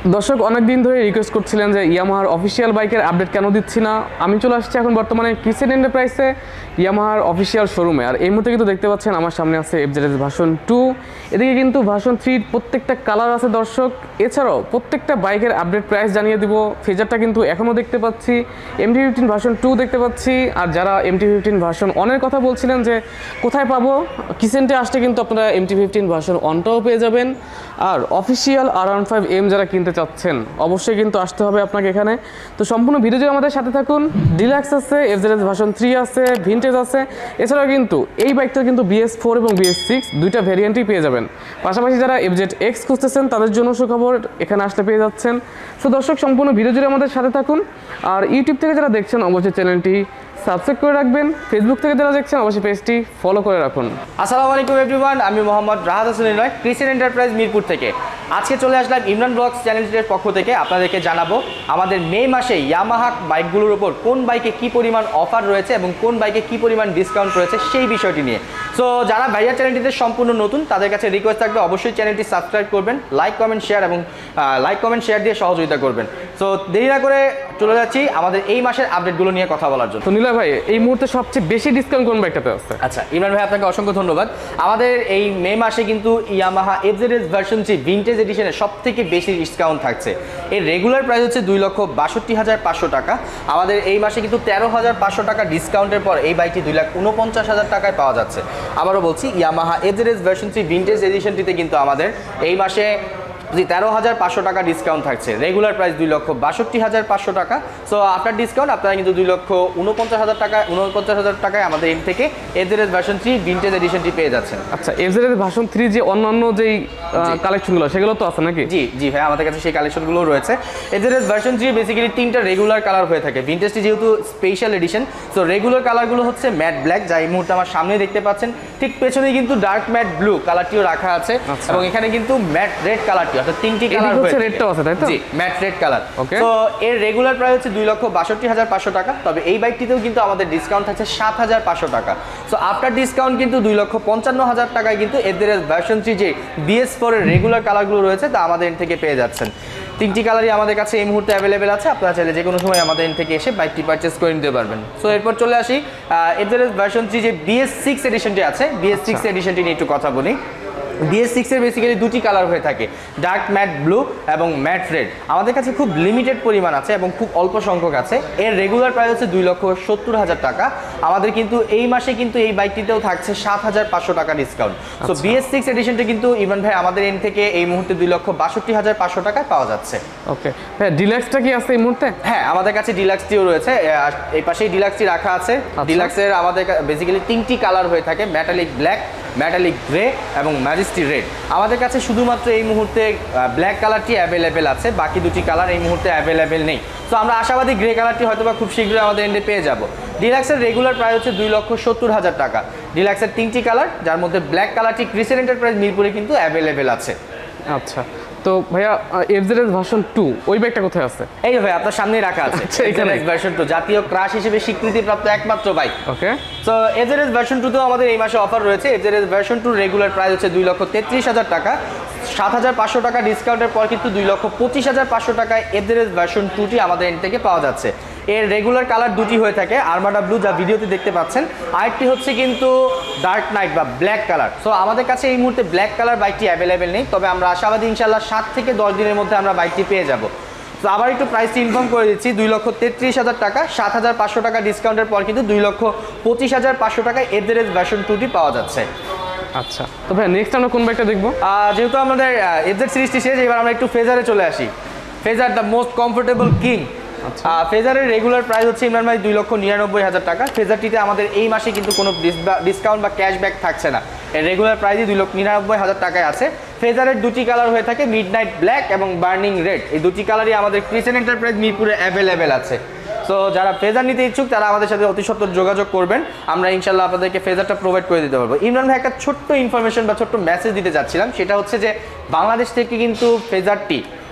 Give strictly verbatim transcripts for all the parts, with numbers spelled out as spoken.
দর্শক অনেক দিন ধরে রিকোয়েস্ট করছিলেন যে ইয়ামাহার অফিসিয়াল বাইকের আপডেট কেন দিচ্ছি না। আমি চলে আসছি এখন বর্তমানে ক্রিসেন্ট এন্টারপ্রাইজে ইয়ামাহার অফিসিয়াল শোরুমে। আর এই মুহূর্তে কিন্তু দেখতে পাচ্ছেন আমার সামনে আছে এফজেডএস ভার্সন টু, এদিকে কিন্তু ভার্সন থ্রির প্রত্যেকটা কালার আছে দর্শক। এছাড়াও প্রত্যেকটা বাইকের আপডেট প্রাইস জানিয়ে দিব। ফেজারটা কিন্তু এখনও দেখতে পাচ্ছি, এমটি ফিফটিন ভার্সন টু দেখতে পাচ্ছি। আর যারা এমটি ফিফটিন ভার্সন ওয়ানের কথা বলছিলেন যে কোথায় পাবো, ক্রিসেন্টে আসলে কিন্তু আপনারা এমটি ফিফটিন ভার্সন ওয়ানটাও পেয়ে যাবেন। আর official R one five M যারা কিনতে চাচ্ছেন অবশ্যই কিন্তু আসতে হবে আপনাকে এখানে। তো সম্পূর্ণ ভিডিও জুড়ে আমাদের সাথে থাকুন। ডিলাক্স আছে, এফজেডএস ভার্সন থ্রি আছে, ভিনটেজ আছে। এছাড়াও কিন্তু এই বাইকটা কিন্তু বিএস ফোর এবং বিএস সিক্স দুইটা ভ্যারিয়েন্টই পেয়ে যাবেন। পাশাপাশি যারা এফজেড এক্স খুঁজতেছেন তাদের জন্য সুখবর, এখানে আসলে পেয়ে যাচ্ছেন। তো দর্শক সম্পূর্ণ ভিডিও জুড়ে আমাদের সাথে থাকুন। আর ইউটিউব থেকে যারা দেখছেন অবশ্যই চ্যানেলটি সাবস্ক্রাইব করে রাখবেন। ফেসবুক থেকে যারা দেখছেন অবশ্যই পেজটি ফলো করে রাখুন। আসসালামু আলাইকুম এভরিওয়ান, আমি মোহাম্মদ রাহাত হোসেন নয়, ক্রিসেন্ট এন্টারপ্রাইজ মিরপুর থেকে। আজকে চলে আসলাম ইমরান ব্লগস চ্যানেলের পক্ষ থেকে আপনাদেরকে জানাবো আমাদের মে মাসে ইয়ামাহা বাইকগুলোর উপর কোন বাইকে কি পরিমাণ অফার রয়েছে এবং কোন বাইকে কি পরিমাণ ডিসকাউন্ট রয়েছে সেই বিষয়টি নিয়ে। সো যারা ভাইয়া চ্যানেলটিতে সম্পূর্ণ নতুন তাদের কাছে রিকোয়েস্ট থাকবে অবশ্যই চ্যানেলটি সাবস্ক্রাইব করবেন, লাইক কমেন্ট শেয়ার এবং লাইক কমেন্ট শেয়ার দিয়ে সহযোগিতা করবেন। সো দেরি না করে চলে যাচ্ছি আমাদের এই মাসের আপডেটগুলো নিয়ে কথা বলার জন্য। তো নীলা ভাই, এই মুহূর্তে সবচেয়ে বেশি ডিসকাউন্ট কোন বাইকটাতে আছে? আচ্ছা ইমরান ভাই, আপনাকে অসংখ্য ধন্যবাদ। আমাদের এই মে মাসে কিন্তু Yamaha FZS version three vintage এডিশনে সব থেকে বেশি ডিসকাউন্ট থাকছে। এর রেগুলার প্রাইস হচ্ছে দুই লক্ষ বাষট্টি হাজার পাঁচশো টাকা। আমাদের এই মাসে কিন্তু তেরো হাজার পাঁচশো টাকা ডিসকাউন্টের পর এই বাইকটি দুই লাখ উনপঞ্চাশ হাজার টাকায় পাওয়া যাচ্ছে। আবারও বলছি, Yamaha FZS version three vintage এডিশনটিতে কিন্তু আমাদের এই মাসে তেরো হাজার পাঁচশো টাকা ডিসকাউন্ট থাকছে। রেগুলার প্রাইস দুই লক্ষ বাষট্টি হাজার পাঁচশো টাকা। সো আপনার ডিসকাউন্ট আপনারা কিন্তু দুই লক্ষ উনপঞ্চাশ হাজার টাকা উনপঞ্চাশ হাজার টাকায় আমাদের এর থেকে এফজেডএস ভার্সন থ্রি ভিনটেজ এডিশনটি পেয়ে যাচ্ছেন। আচ্ছা, এফজেডএস ভার্সন থ্রি যে অন্যান্য যেই কালেকশনগুলো সেগুলো তো আছে নাকি? জি জি ভাই, আমাদের কাছে সেই কালেকশনগুলো রয়েছে। এফজেডএস ভার্সন থ্রি বেসিক্যালি তিনটা রেগুলার কালার হয়ে থাকে। ভিনটেজটি যেহেতু স্পেশাল এডিশন, সো রেগুলার কালারগুলো হচ্ছে ম্যাট ব্ল্যাক, যা এই মুহূর্তে আমার সামনে দেখতে পাচ্ছেন। ঠিক পেছনে কিন্তু ডার্ক ম্যাট ব্লু কালারটিও রাখা আছে এবং এখানে কিন্তু ম্যাট রেড কালারটি, অর্থাৎ তিনটি কালার হচ্ছে রেডটাও আছে, তাই তো? জি, ম্যাট রেড কালার। ওকে। তো এর রেগুলার প্রাইস হচ্ছে দুই লক্ষ বাষট্টি হাজার পাঁচশো টাকা। তবে এই বাইকটিতেও কিন্তু আমাদের ডিসকাউন্ট থাকছে সাত হাজার পাঁচশো টাকা। সো আফটার ডিসকাউন্ট কিন্তু দুই লক্ষ পঞ্চান্ন হাজার টাকায় কিন্তু এফজেডএস ভার্সন থ্রি যে বিএস ফোর এর রেগুলার কালারগুলো রয়েছে তা আমাদের থেকে পেয়ে যাচ্ছেন। তিনটি কালারই আমাদের কাছে এই মুহূর্তে অ্যাভেলেবেল আছে। আপনারা চাইলে যে কোনো সময় আমাদের থেকে এসে বাইকটি পারচেস করে নিতে পারবেন। সো এরপর চলে আসি এফজেডএস ভার্সন থ্রি যে বিএস সিক্স এডিশনটি আছে, বিএস সিক্স এডিশনটি নিয়ে একটু কথা বলি। বিএস সিক্স এর বেসিক্যালি দুটি কালার হয়ে থাকে, ডার্ক ম্যাট ব্লু এবং ম্যাট রেড। আমাদের কাছে খুব লিমিটেড পরিমাণ আছে এবং খুব অল্প সংখ্যক আছে। এর রেগুলার প্রাইস হচ্ছে দুই লক্ষ সত্তর হাজার টাকা। আমাদের কিন্তু এই মাসে কিন্তু এই বাইকটিতেও থাকছে সাত হাজার পাঁচশো টাকা ডিসকাউন্ট। সো বিএস সিক্স এডিশনটা কিন্তু ইমরান ভাই আমাদের এন থেকে এই মুহূর্তে দুই লক্ষ বাষট্টি হাজার পাঁচশো টাকায় পাওয়া যাচ্ছে। ওকে ভাই, ডিলাক্সটা কি আছে এই মুহূর্তে? হ্যাঁ, আমাদের কাছে ডিলাক্সটিও রয়েছে। এই পাশেই ডিলাক্সটি রাখা আছে। ডিলাক্সের আমাদের বেসিক্যালি তিনটি কালার হয়ে থাকে, মেটালিক ব্ল্যাক, মেটালিক গ্রে এবং ম্যাজেস্টি রেড। আমাদের কাছে শুধুমাত্র এই মুহূর্তে ব্ল্যাক কালারটি অ্যাভেলেবেল আছে, বাকি দুটি কালার এই মুহূর্তে অ্যাভেলেবেল নেই। তো আমরা আশাবাদী গ্রে কালারটি হয়তো বা খুব শীঘ্রই আমাদের এন্ডে পেয়ে যাব। ডিলাক্সের রেগুলার প্রাইস হচ্ছে দুই লক্ষ সত্তর হাজার টাকা। ডিলাক্সের তিনটি কালার, যার মধ্যে ব্ল্যাক কালারটি ক্রিসেন্ট এন্টারপ্রাইজ মিরপুরে কিন্তু অ্যাভেলেবেল আছে। আচ্ছা, তো ভাইয়া এফজেডএস ভার্সন টু ওই বাইকটা কোথায় আছে? এই ভাই আপনার সামনেই রাখা আছে। এফজেডএস ভার্সন টু জাতীয় ক্রাশ হিসেবে স্বীকৃতিপ্রাপ্ত একমাত্র bike. Okay. So FZS version two তেও আমাদের এই মাসে অফার রয়েছে। FZS version two regular price হচ্ছে দুই লক্ষ তেত্রিশ হাজার টাকা। সাত হাজার পাঁচশো টাকা ডিসকাউন্টের পর কিন্তু দুই লক্ষ পঁচিশ হাজার পাঁচশো টাকায় এফজেডএস ভার্সন টুটি আমাদের এন থেকে পাওয়া যাচ্ছে। এর রেগুলার কালার দুটি হয়ে থাকে, আরমাডা ব্লু যা ভিডিওতে দেখতে পাচ্ছেন, আরেকটি হচ্ছে কিন্তু ডার্ক নাইট বা ব্ল্যাক কালার। সো আমাদের কাছে এই মুহূর্তে ব্ল্যাক কালার বাইকটি অ্যাভেলেবেল নেই, তবে আমরা আশাবাদী ইনশাল্লাহ সাত থেকে দশ দিনের মধ্যে আমরা বাইকটি পেয়ে যাব। তো আবার একটু প্রাইসটি ইনফর্ম করে দিচ্ছি, দুই লক্ষ তেত্রিশ হাজার টাকা, সাত হাজার পাঁচশো টাকা ডিসকাউন্টের পর কিন্তু দুই লক্ষ পঁচিশ হাজার পাঁচশো টাকায় এফজেডএস ভার্সন টুটি পাওয়া যাচ্ছে। আচ্ছা, তো ভাই নেক্সট আমরা কোন বাইকটা দেখবো? যেহেতু আমাদের এফজেড সিরিজটি শেষ, এবার আমরা একটু ফেজারে চলে আসি। Fazer the most comfortable king. ফেজারের রেগুলার প্রাইস হচ্ছে ইমরান ভাই দুই লক্ষ নিরানব্বই হাজার টাকা। ফেজারটিতে আমাদের এই মাসে কিন্তু কোনো ডিসকাউন্ট বা ক্যাশব্যাক থাকছে না। এর রেগুলার প্রাইসই দুই লক্ষ নিরানব্বই হাজার টাকায় আছে। ফেজারের দুটি কালার হয়ে থাকে, মিডনাইট ব্ল্যাক এবং বার্নিং রেড। এই দুটি কালারই আমাদের ক্রিসেন্ট এন্টারপ্রাইজ মিরপুরে অ্যাভেলেবেল আছে। সো যারা ফেজার নিতে ইচ্ছুক তারা আমাদের সাথে অতি সত্বর যোগাযোগ করবেন, আমরা ইনশাল্লাহ আপনাদেরকে ফেজারটা প্রোভাইড করে দিতে পারবো। ইমরান ভাই, একটা ছোট্ট ইনফরমেশন বা ছোট্ট মেসেজ দিতে চাচ্ছিলাম, সেটা হচ্ছে যে বাংলাদেশ থেকে কিন্তু ফেজারটি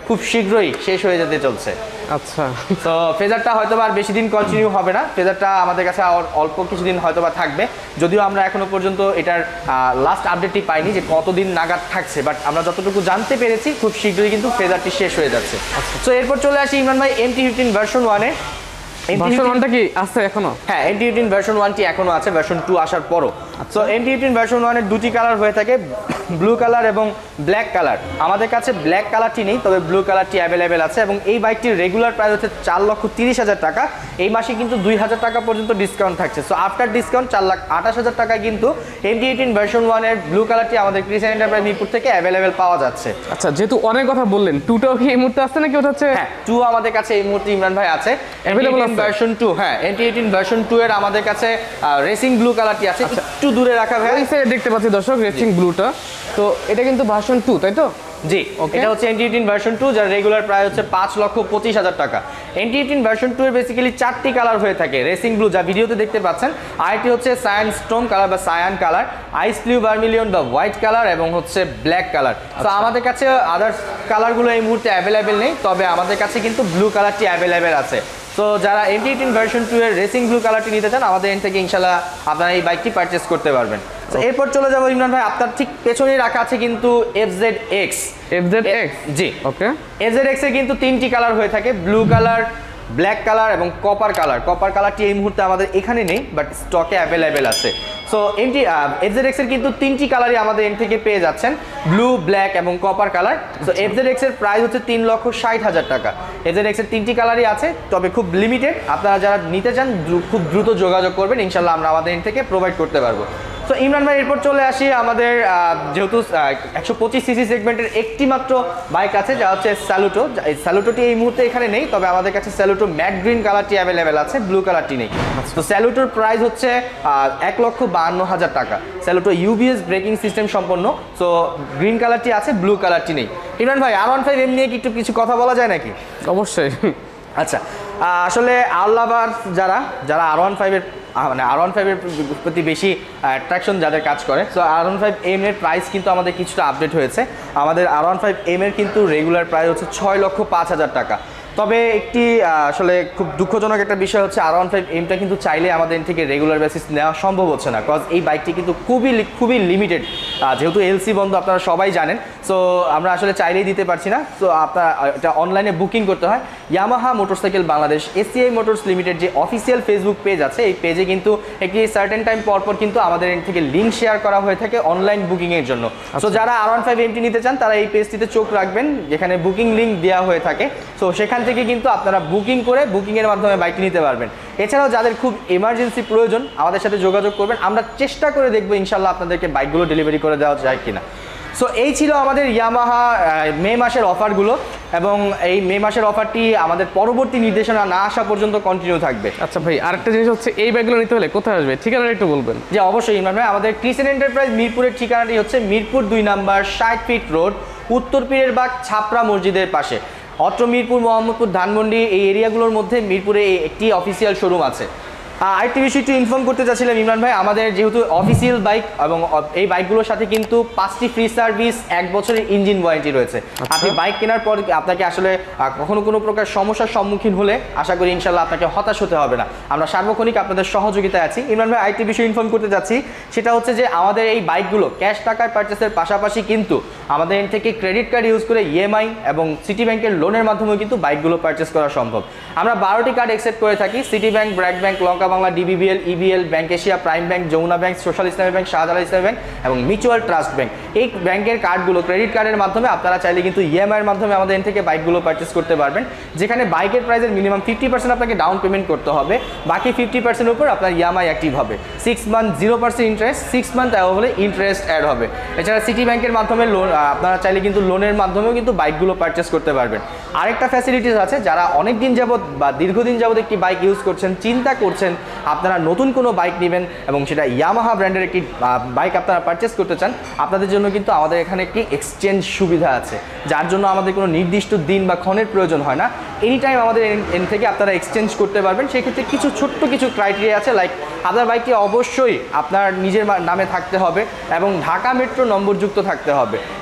খুব শীঘ্রই শেষ হয়ে যেতে চলছে। আচ্ছা, তো ফেজারটা হয়তো আর বেশি দিন কন্টিনিউ হবে না, ফেজারটা আমাদের কাছে আর অল্প কিছুদিন হয়তো বা থাকবে, যদিও আমরা এখনো পর্যন্ত এটার লাস্ট আপডেটটি পাইনি যে কতদিন নাগাদ থাকছে, বাট আমরা যতটুকু জানতে পেরেছি খুব শীঘ্রই কিন্তু ফেজারটি শেষ হয়ে যাচ্ছে। তো এরপর চলে আসি ইমরান ভাই এম টি ফিফটিন ভার্সন ওয়ানে। ভার্সন ওয়ানটা কি আছে এখনো? হ্যাঁ, এম টি ফিফটিন ভার্সন ওয়ানটি এখনো আছে, ভার্সন টু আসার পরও। So M T fifteen version ওয়ানের দুটি কালার হয়ে থাকে, ব্লু কালার এবং ব্ল্যাক কালার। আমাদের কাছে ব্ল্যাক কালারটি নেই, তবে ব্লু কালারটি অ্যাভেলেবেল আছে এবং এই বাইকটির রেগুলার প্রাইস হচ্ছে চার লক্ষ তিরিশ হাজার টাকা। এই মাসে কিন্তু দুই হাজার টাকা পর্যন্ত ডিসকাউন্ট থাকছে। সো আফটার ডিসকাউন্ট চার লাখ আঠাশ হাজার টাকায় কিন্তু এম টি ফিফটিন ভার্সন ওয়ানের ব্লু কালারটি আমাদের ক্রিসেন্ট এন্টারপ্রাইজ মিরপুর থেকে অ্যাভেলেবেল পাওয়া যাচ্ছে। আচ্ছা, যেহেতু অনেক কথা বললেন, টুটাও কি এই মুহূর্তে আসছে নাকি? ওটা হচ্ছে হ্যাঁ, টু আমাদের কাছে এই মুহূর্তে ইমরান ভাই আছে অ্যাভেলেবল ভার্সন টু। হ্যাঁ, M T fifteen version two এর আমাদের কাছে রেসিং ব্লু কালারটি আছে, একটু দূরে রাখা ভাই দেখতে পাচ্ছি দর্শক, রেসিং ব্লুটা। তো এটা কিন্তু ভার্সন টু, তাই তো? জি, এটা হচ্ছে M T fifteen version two, যার রেগুলার প্রাইস হচ্ছে পাঁচ লক্ষ পঁচিশ হাজার টাকা। M T fifteen version two এর বেসিক্যালি চারটি কালার হয়ে থাকে, রেসিং ব্লু যা ভিডিওতে দেখতে পাচ্ছেন, আরেকটি হচ্ছে সায়ান স্টোন কালার বা cyan colour, ice blue vermilion বা হোয়াইট কালার এবং হচ্ছে ব্ল্যাক কালার। তো আমাদের কাছে আদার্স কালারগুলো এই মুহূর্তে অ্যাভেলেবেল নেই, তবে আমাদের কাছে কিন্তু ব্লু কালারটি অ্যাভেলেবেল আছে। তো যারা M T fifteen version two এর রেসিং ব্লু কালারটি নিতে চান, আমাদের এখান থেকে ইনশাল্লাহ আপনারা এই বাইকটি পারচেস করতে পারবেন। তো এরপর চলে যাবো ইমরান ভাই, আপনার ঠিক পেছনেই রাখা আছে কিন্তু F Z X. F Z X, জি ওকে। এফ জেড এক্স এর কিন্তু তিনটি কালার হয়ে থাকে, ব্লু কালার, ব্ল্যাক কালার এবং কপার কালার। কপার কালারটি এই মুহূর্তে আমাদের এখানে নেই, বাট স্টকে অ্যাভেলেবেল আছে। So MT F Z X এর কিন্তু তিনটি কালারই আমাদের এন থেকে পেয়ে যাচ্ছেন, ব্লু, ব্ল্যাক এবং copper colour. So F Z X এর প্রাইস হচ্ছে তিন লক্ষ ষাট হাজার টাকা। এফ জেড এক্স এর তিনটি কালারই আছে, তবে খুব লিমিটেড। আপনারা যারা নিতে চান খুব দ্রুত যোগাযোগ করবেন, ইনশাল্লাহ আমরা আমাদের এন থেকে প্রোভাইড করতে পারবো। তো ইমরান ভাই, এরপর চলে আসি আমাদের যেহেতু একশো পঁচিশ সিসি সেগমেন্টের একটি মাত্র বাইক আছে, যা হচ্ছে স্যালুটো। এই স্যালুটোটি এই মুহূর্তে এখানে নেই, তবে আমাদের কাছে স্যালুটো ম্যাট গ্রিন কালারটি অ্যাভেলেবেল আছে, ব্লু কালারটি নেই। তো স্যালুটোর প্রাইস হচ্ছে এক লক্ষ বাহান্ন হাজার টাকা। স্যালুটো ইউবিএস ব্রেকিং সিস্টেম সম্পন্ন। সো গ্রিন কালারটি আছে, ব্লু কালারটি নেই। ইমরান ভাই, আর ওয়ান ফাইভ এম নিয়ে কি একটু কিছু কথা বলা যায় নাকি? অবশ্যই। আচ্ছা, আসলে আল্লাহবার যারা যারা আর ওয়ান ফাইভের মানে আর ওয়ান ফাইভের প্রতি বেশি অ্যাট্রাকশন যাদের কাজ করে, so R one five M এর প্রাইস কিন্তু আমাদের কিছুটা আপডেট হয়েছে। আমাদের আর ওয়ান ফাইভ এম এর কিন্তু রেগুলার প্রাইস হচ্ছে ছয় লক্ষ পাঁচ হাজার টাকা। তবে একটি আসলে খুব দুঃখজনক একটা বিষয় হচ্ছে, আর ওয়ান ফাইভ এমটা কিন্তু চাইলে আমাদের থেকে রেগুলার বেসিস নেওয়া সম্ভব হচ্ছে না, কজ এই বাইকটি কিন্তু খুবই খুবই লিমিটেড, যেহেতু এলসি বন্ধ আপনারা সবাই জানেন। সো আমরা আসলে চাইলেই দিতে পারছি না। সো আপনার এটা অনলাইনে বুকিং করতে হয়। Yamaha motorcycle Bangladesh ACI motors limited যে অফিসিয়াল ফেসবুক পেজ আছে, এই পেজে কিন্তু একটি সার্টেন টাইম পরপর কিন্তু আমাদের এখান থেকে লিঙ্ক শেয়ার করা হয়ে থাকে অনলাইন বুকিংয়ের জন্য। সো যারা আর ওয়ান ফাইভ এমটি নিতে চান, তারা এই পেজটিতে চোখ রাখবেন, যেখানে বুকিং লিঙ্ক দেওয়া হয়ে থাকে। সো সেখান থেকে কিন্তু আপনারা বুকিং করে বুকিংয়ের মাধ্যমে বাইকটি নিতে পারবেন। এছাড়াও যাদের খুব এমার্জেন্সি প্রয়োজন, আমাদের সাথে যোগাযোগ করবেন, আমরা চেষ্টা করে দেখবো ইনশাল্লাহ আপনাদেরকে বাইকগুলো ডেলিভারি করে দেওয়া যায় কিনা। সো এই ছিল আমাদের ইয়ামাহা মে মাসের অফারগুলো, এবং এই মে মাসের অফারটি আমাদের পরবর্তী নির্দেশনা না আসা পর্যন্ত কন্টিনিউ থাকবে। আচ্ছা ভাই, আরেকটা জিনিস হচ্ছে, এই ব্যাগগুলো নিতে হলে কোথায় আসবে, ঠিকানাটা একটু বলবেন? যে অবশ্যই ইমরান ভাই, আমাদের ক্রিসেন্ট এন্টারপ্রাইজ মিরপুরের ঠিকানাটি হচ্ছে মিরপুর দুই নাম্বার ষাট ফিট রোড, উত্তর পীরের বাগ, ছাপড়া মসজিদের পাশে। অত্র মিরপুর, মোহাম্মদপুর, ধানমন্ডি এই এরিয়াগুলোর মধ্যে মিরপুরে একটি অফিসিয়াল শোরুম আছে। আরেকটি বিষয় একটু ইনফর্ম করতে চাচ্ছিলাম ইমরান ভাই, আমাদের যেহেতু অফিসিয়াল বাইক এবং এই বাইকগুলোর সাথে কিন্তু পাঁচটি ফ্রি সার্ভিস, এক বছরের ইঞ্জিন ওয়ারেন্টি রয়েছে। আপনি বাইক কেনার পর আপনাকে আসলে কখনো কোনো প্রকার সমস্যার সম্মুখীন হলে আশা করি ইনশাল্লাহ আপনাকে হতাশ হতে হবে না, আমরা সার্বক্ষণিক আপনাদের সহযোগিতায় আছি। ইমরান ভাই, আরেকটি বিষয় ইনফর্ম করতে চাচ্ছি, সেটা হচ্ছে যে আমাদের এই বাইকগুলো ক্যাশ টাকায় পারচেসের পাশাপাশি কিন্তু আমাদের এখান থেকে ক্রেডিট কার্ড ইউজ করে ইএমআই এবং সিটি ব্যাংকের লোনের মাধ্যমেও কিন্তু বাইকগুলো পারচেস করা সম্ভব। আমরা বারোটি কার্ড অ্যাকসেপ্ট করে থাকি, city bank, BRAC bank, Lanka Bangla, DBBL, EBL, bank Asia, prime bank, Jamuna bank, social Islami bank, Shahjalal Islami bank এবং মিউচুয়াল ট্রাস্ট ব্যাংক। এই ব্যাংকের কার্ডগুলো ক্রেডিট কার্ডের মাধ্যমে আপনারা চাইলে কিন্তু ইএমআই এর মাধ্যমে আমাদের থেকে বাইকগুলো পারচেস করতে পারবেন, যেখানে বাইকের প্রাইসের মিনিমাম ফিফটি পার্সেন্ট আপনাকে ডাউন পেমেন্ট করতে হবে, বাকি ফিফটি পার্সেন্ট উপর আপনার ইএমআই অ্যাক্টিভ হবে। Six month zero percent interest, six month হলে ইন্টারেস্ট অ্যাড হবে। এছাড়া সিটি ব্যাংকের মাধ্যমে লোন, আপনারা চাইলে কিন্তু লোনের মাধ্যমেও কিন্তু বাইকগুলো পারচেস করতে পারবেন। আরেকটা ফ্যাসিলিটিস আছে, যারা অনেক দিন যাবত বা দীর্ঘদিন যাবত একটি বাইক ইউজ করছেন, চিন্তা করছেন আপনারা নতুন কোনো বাইক নেবেন এবং সেটা ইয়ামাহা ব্র্যান্ডের একটি বাইক আপনারা পারচেস করতে চান, আপনাদের জন্য কিন্তু আমাদের এখানে একটি এক্সচেঞ্জ সুবিধা আছে, যার জন্য আমাদের কোনো নির্দিষ্ট দিন বা ক্ষণের প্রয়োজন হয় না। এনি টাইম আমাদের এন থেকে আপনারা এক্সচেঞ্জ করতে পারবেন। সেক্ষেত্রে কিছু ছোট্ট কিছু ক্রাইটেরিয়া আছে, লাইক আপনার বাইকটি অবশ্যই আপনার নিজের নামে থাকতে হবে এবং ঢাকা মেট্রো নম্বরযুক্ত থাকতে হবে।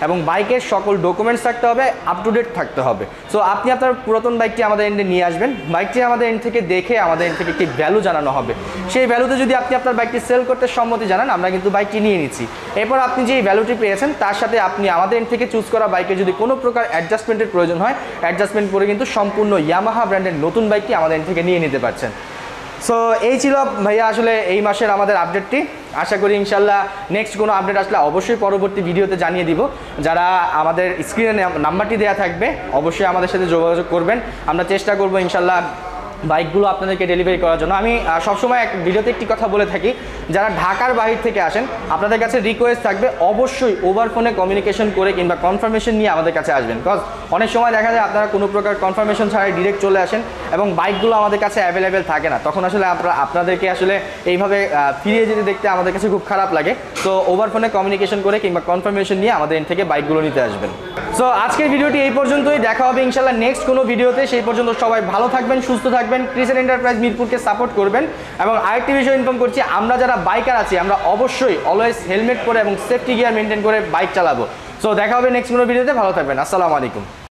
এবং বাইকের সকল ডকুমেন্টস থাকতে হবে, আপ টু ডেট থাকতে হবে। সো আপনি আপনার পুরাতন বাইকটি আমাদের এন্ডে নিয়ে আসবেন, বাইকটি আমাদের এন্ড থেকে দেখে আমাদের এন্ড থেকে একটি ভ্যালু জানানো হবে। সেই ভ্যালুতে যদি আপনি আপনার বাইকটি সেল করতে সম্মতি জানান, আমরা কিন্তু বাইকটি নিয়ে নিচ্ছি। এরপর আপনি যে ভ্যালুটি পেয়েছেন তার সাথে আপনি আমাদের এন্ড থেকে চুজ করা বাইকে যদি কোনো প্রকার অ্যাডজাস্টমেন্টের প্রয়োজন হয়, অ্যাডজাস্টমেন্ট করে কিন্তু সম্পূর্ণ ইয়ামাহা ব্র্যান্ডের নতুন বাইকটি আমাদের এন্ড থেকে নিয়ে নিতে পারছেন। সো এই ছিল ভাইয়া আসলে এই মাসের আমাদের আপডেটটি। আশা করি ইনশাল্লাহ নেক্সট কোনো আপডেট আসলে অবশ্যই পরবর্তী ভিডিওতে জানিয়ে দিব। যারা আমাদের স্ক্রিনে নাম্বারটি দেওয়া থাকবে অবশ্যই আমাদের সাথে যোগাযোগ করবেন, আমরা চেষ্টা করবো ইনশাল্লাহ বাইকগুলো আপনাদেরকে ডেলিভারি করার জন্য। আমি সবসময় এক ভিডিওতে একটি কথা বলে থাকি, যারা ঢাকার বাহির থেকে আসেন আপনাদের কাছে রিকোয়েস্ট থাকবে অবশ্যই ওভার ফোনে কমিউনিকেশন করে কিংবা কনফার্মেশন নিয়ে আমাদের কাছে আসবেন। বিকজ অনেক সময় দেখা যায় আপনারা কোনো প্রকার কনফার্মেশন ছাড়াই ডিরেক্ট চলে আসেন এবং বাইকগুলো আমাদের কাছে অ্যাভেলেবেল থাকে না, তখন আসলে আপনারা আপনাদেরকে আসলে এইভাবে ফিরিয়ে যেতে দেখতে আমাদের কাছে খুব খারাপ লাগে। তো ওভার ফোনে কমিউনিকেশন করে কিংবা কনফার্মেশন নিয়ে আমাদের এখান থেকে বাইকগুলো নিতে আসবেন। সো আজকের ভিডিওটি এই পর্যন্তই, দেখা হবে ইনশাল্লাহ নেক্সট কোনো ভিডিওতে। সেই পর্যন্ত সবাই ভালো থাকবেন, সুস্থ থাকবেন, ক্রিসেন্ট এন্টারপ্রাইজ মিরপুরকে সাপোর্ট করবেন। এবং আরেকটি বিষয় ইনফর্ম করছি, আমরা যারা বাইকার আছি আমরা অবশ্যই অলওয়েজ হেলমেট পরে এবং সেফটি গিয়ার মেনটেন করে বাইক চালাবো। সো দেখা হবে নেক্সট কোনো ভিডিওতে, ভালো থাকবেন, আসসালামু আলাইকুম।